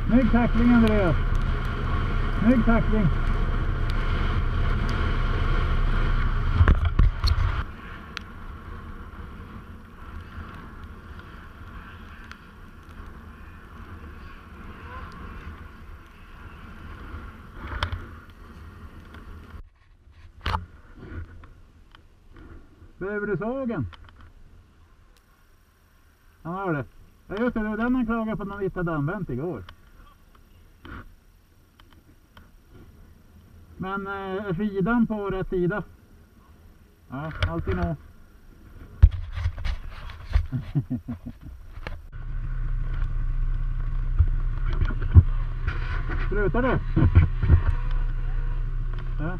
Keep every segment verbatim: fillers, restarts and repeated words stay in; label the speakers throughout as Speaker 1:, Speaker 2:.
Speaker 1: Snygg tackling, Andreas. Snygg tackling. Behöver du sågen? Han har det. Ja just det, det var den han klagade på när han hittade använt igår. Men är eh, skidan på rätt sida? Ja, alltid nå. Sprutar du? Ja.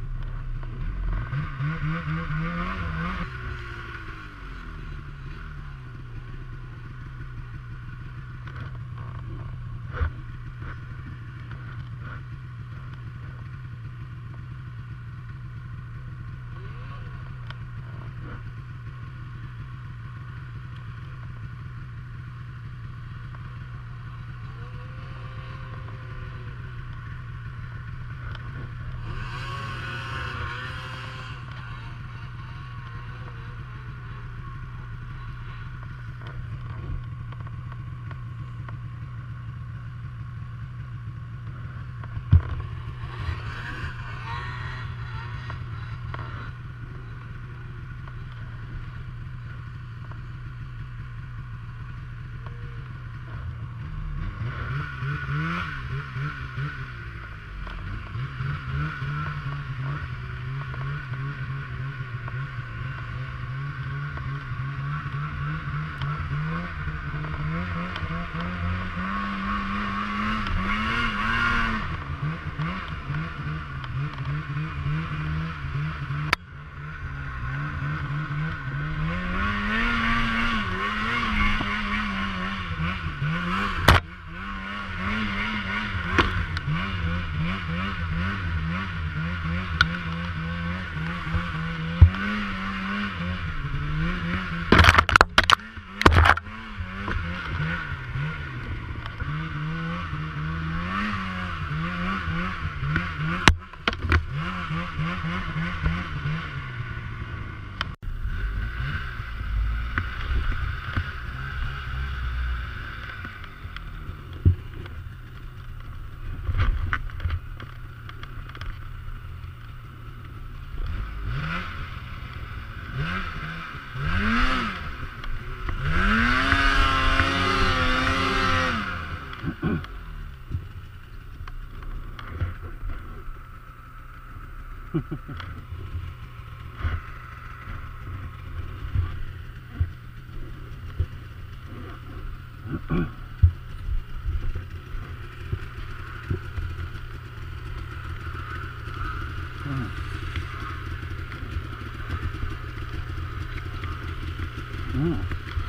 Speaker 1: Mm.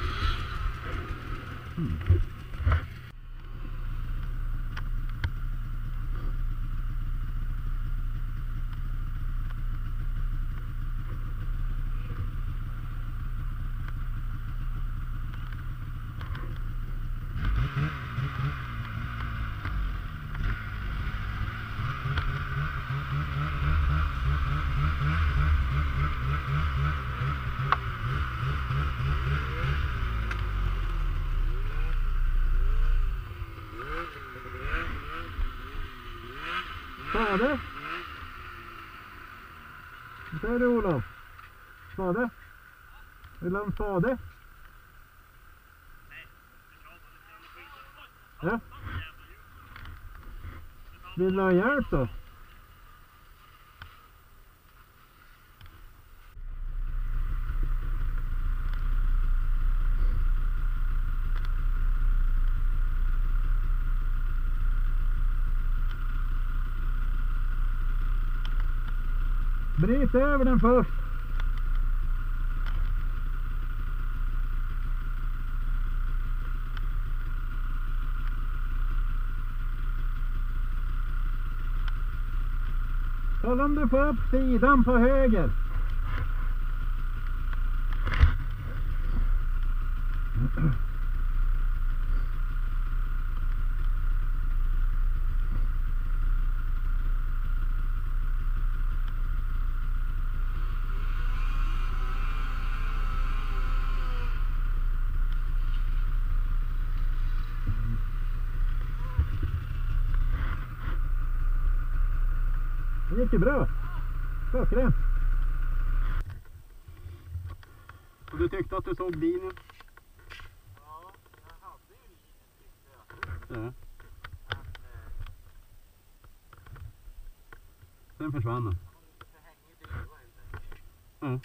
Speaker 1: Mm. Spade? Vad säger du, Olof? Spade? Vill du ha en spade? Ja? Vill du ha hjälp då? Bryt över den först. Kolla om du får upp sidan på höger. Det gick ju bra. Klockrent.
Speaker 2: Och du tyckte att du såg linjen?
Speaker 3: Ja, jag hade ju linjen tyckte jag.
Speaker 2: Ja.
Speaker 3: Men,
Speaker 2: Sen försvann den.
Speaker 3: han var lite hängig driva helt enkelt.
Speaker 2: Ja.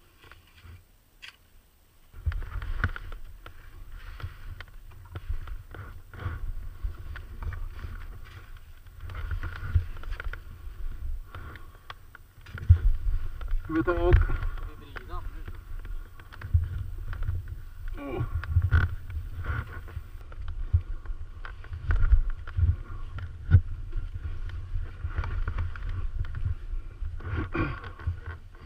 Speaker 2: Ska vi ta upp?
Speaker 3: Ska vi vrida nu?
Speaker 2: Oh.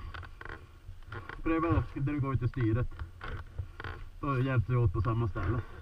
Speaker 2: Pröva då, där du går ut i styret. Då hjälps vi åt på samma ställe.